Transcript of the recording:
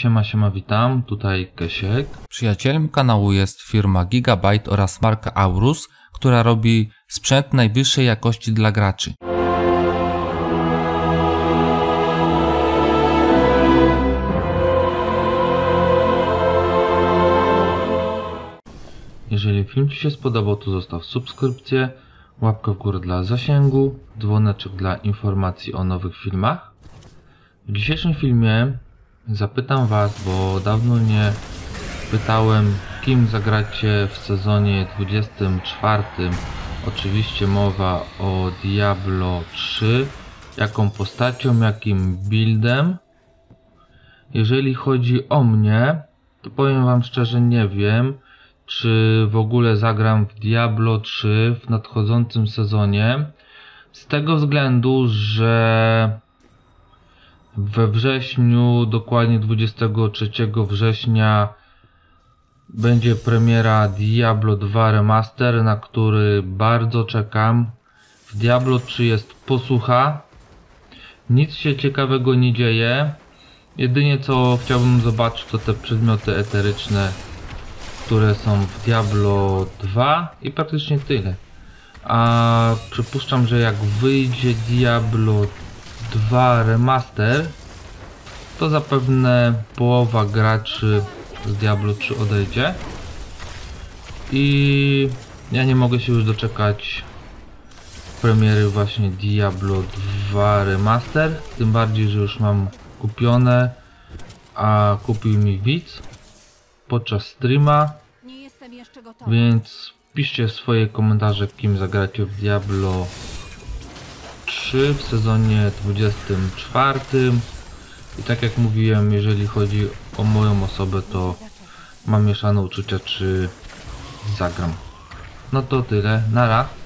Siema, witam, tutaj Kesiek. Przyjacielem kanału jest firma Gigabyte oraz marka Aorus, która robi sprzęt najwyższej jakości dla graczy. Jeżeli film Ci się spodobał, to zostaw subskrypcję, łapkę w górę dla zasięgu, dzwoneczek dla informacji o nowych filmach. W dzisiejszym filmie zapytam Was, bo dawno nie pytałem, kim zagracie w sezonie 24. Oczywiście mowa o Diablo 3. Jaką postacią, jakim buildem. Jeżeli chodzi o mnie, to powiem Wam szczerze, nie wiem, czy w ogóle zagram w Diablo 3 w nadchodzącym sezonie. Z tego względu, że we wrześniu, dokładnie 23 września, będzie premiera Diablo 2 Remaster, na który bardzo czekam. W Diablo 3 jest posłucha. Nic się ciekawego nie dzieje. Jedynie co chciałbym zobaczyć, to te przedmioty eteryczne, które są w Diablo 2 i praktycznie tyle. A przypuszczam, że jak wyjdzie Diablo 2 Remaster, to zapewne połowa graczy z Diablo 3 odejdzie. I ja nie mogę się już doczekać premiery właśnie Diablo 2 Remaster. Tym bardziej, że już mam kupione, a kupił mi widz podczas streama. Więc piszcie swoje komentarze, kim zagracie w Diablo 3 w sezonie 24. I tak jak mówiłem, jeżeli chodzi o moją osobę, to mam mieszane uczucia, czy zagram. No to tyle, nara.